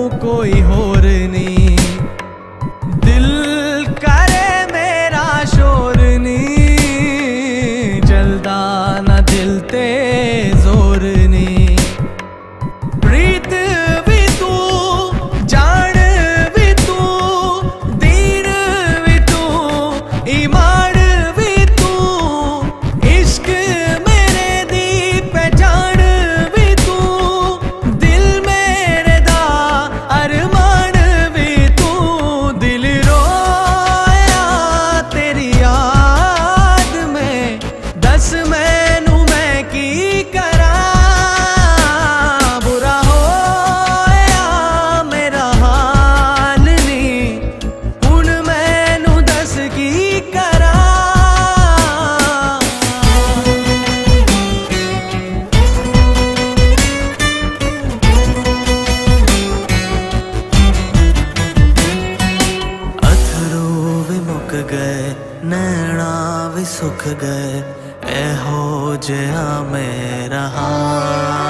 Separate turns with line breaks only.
कोई होर नी, दिल करे मेरा शोर नी, चलदा ना दिल ते जोर नी। प्रीत भी तू, जान भी तू, दीन भी तू, ईमान भी तू, इश्क मेरे दी पहचान भी तू, दिल मेरे दा अरमान भी तू। दिल रोया तेरी याद में, दस मैनू मैं की करा, बुरा होया मेरा हाल नी, हुण मैनू दस की करा। अथरू भी मुक गए, नैना भी सुख गए, एहो जिहा मेरा हाल।